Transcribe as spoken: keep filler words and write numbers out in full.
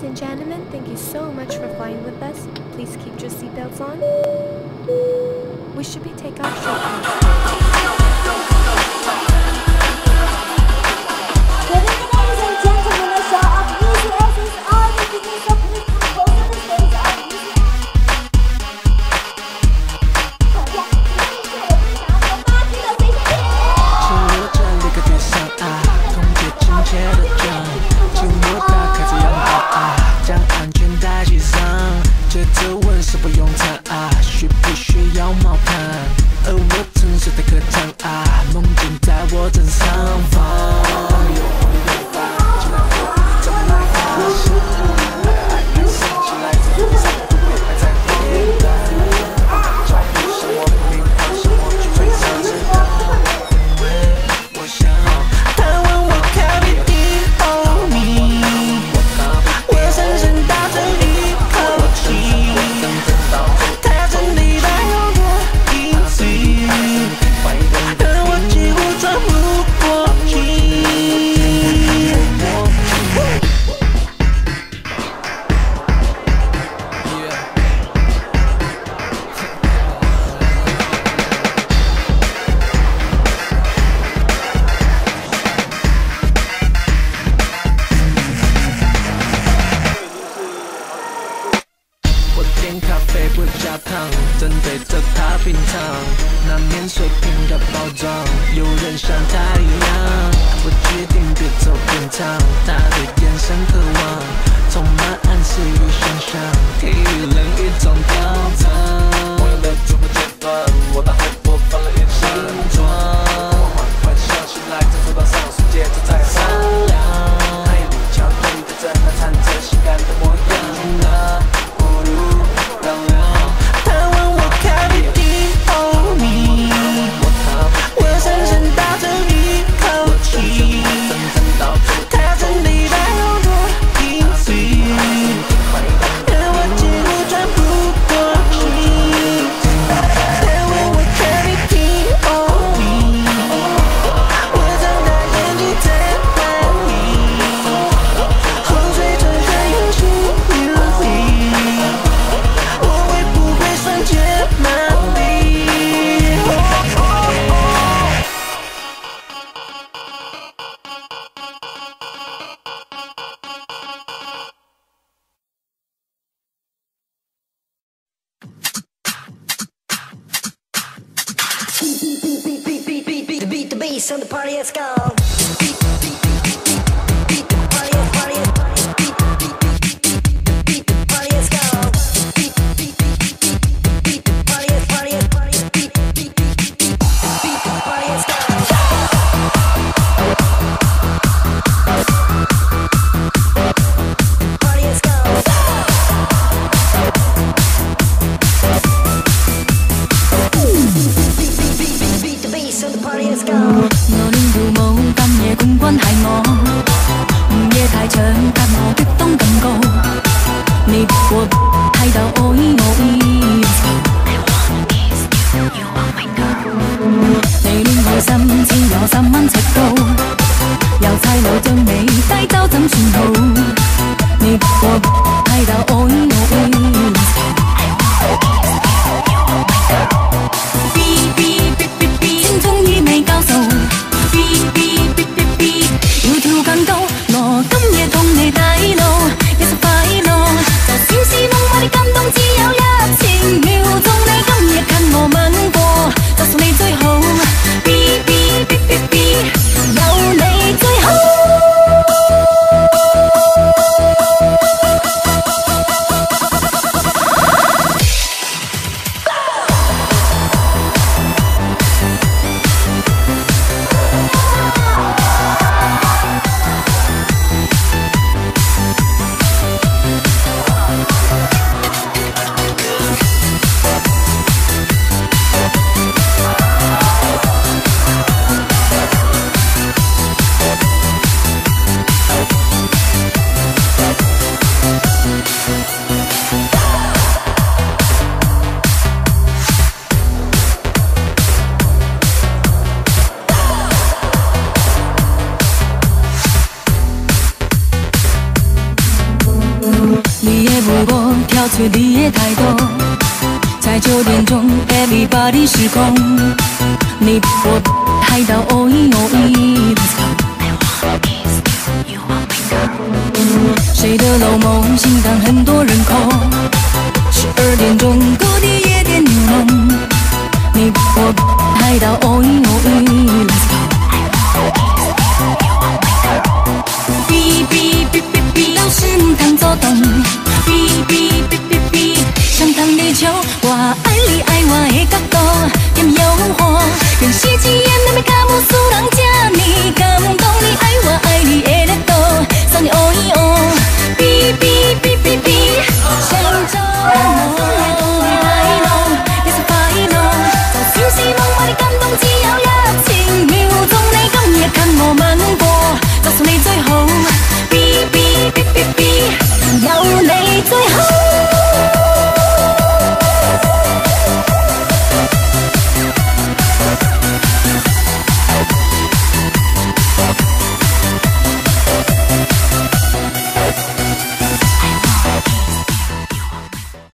Ladies and gentlemen, thank you so much for flying with us. Please keep your seatbelts on. We should be taking off shortly. On the party, let's go. 要跳更高，我今夜同你帶。 舞步，跳出你的态度。在九点钟 ，everybody 失控。你我嗨到哦咦哦咦 ，Let's go。谁的老梦，心脏很多人口。十二点钟，各地夜店扭弄。你我嗨到哦咦哦咦 ，Let's go。哔哔哔哔哔，老师唔通走动。哔哔哔哔哔，上堂地球，我爱你爱我的角度，点诱惑，更是一眼那么卡无数人这呢感动。你爱我爱你的热度，送你哦咦哦，哔哔哔哔哔，想着我。